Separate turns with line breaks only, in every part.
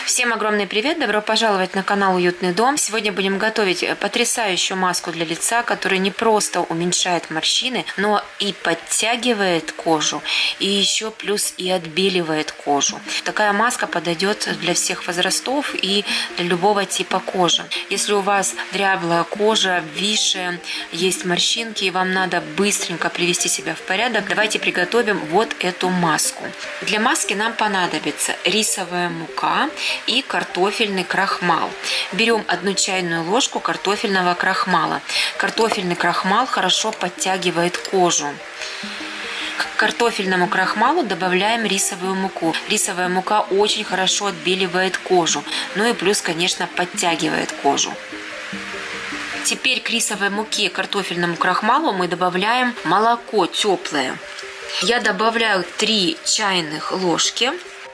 Всем огромный привет! Добро пожаловать на канал Уютный дом. Сегодня будем готовить потрясающую маску для лица, которая не просто уменьшает морщины, но и подтягивает кожу, и еще плюс и отбеливает кожу. Такая маска подойдет для всех возрастов и для любого типа кожи. Если у вас дряблая кожа, обвисшая, есть морщинки, и вам надо быстренько привести себя в порядок, давайте приготовим вот эту маску. Для маски нам понадобится рисовая мука и картофельный крахмал. Берем 1 чайную ложку картофельного крахмала. Картофельный крахмал хорошо подтягивает кожу. К картофельному крахмалу добавляем рисовую муку. Рисовая мука очень хорошо отбеливает кожу, ну и плюс, конечно, подтягивает кожу. Теперь к рисовой муке и картофельному крахмалу мы добавляем молоко теплое. Я добавляю 3 чайных ложки.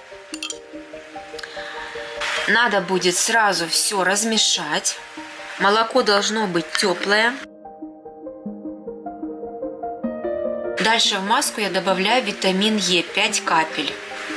Надо будет сразу все размешать. Молоко должно быть теплое. Дальше в маску я добавляю витамин Е 5 капель.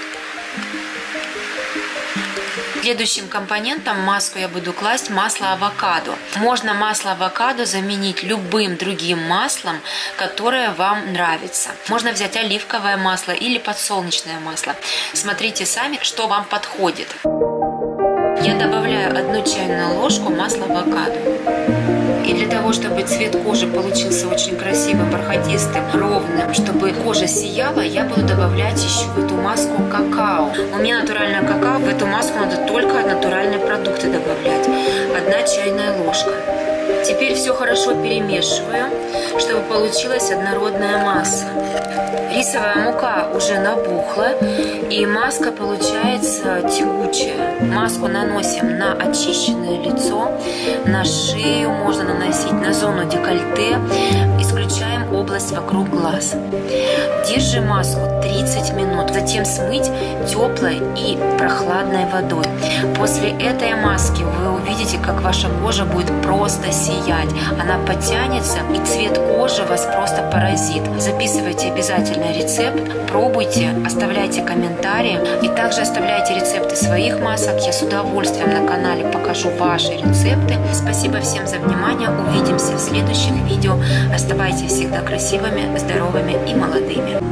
Следующим компонентом в маску я буду класть масло авокадо. Можно масло авокадо заменить любым другим маслом, которое вам нравится. Можно взять оливковое масло или подсолнечное масло. Смотрите сами, что вам подходит. Я добавляю 1 чайную ложку масла авокадо. И для того, чтобы цвет кожи получился очень красивым, бархатистым, ровным, чтобы кожа сияла, я буду добавлять еще в эту маску какао. У меня натуральное какао, в эту маску надо только натуральные продукты добавлять. 1 чайная ложка. Теперь все хорошо перемешиваю, чтобы получилась однородная масса. Рисовая мука уже набухла, и маска получается тягучая. Маску наносим на очищенное лицо, на шею, можно наносить на зону декольте. Исключаем область вокруг глаз. Держим маску 30 минут, затем смыть теплой и прохладной водой. После этой маски вы увидите, как ваша кожа будет просто сиять. Она подтянется, и цвет кожи вас просто поразит. Записывайте обязательно рецепт, пробуйте, оставляйте комментарии и также оставляйте рецепты своих масок. Я с удовольствием на канале покажу ваши рецепты. Спасибо всем за внимание. Увидимся в следующих видео. Оставайтесь всегда красивыми, здоровыми и молодыми.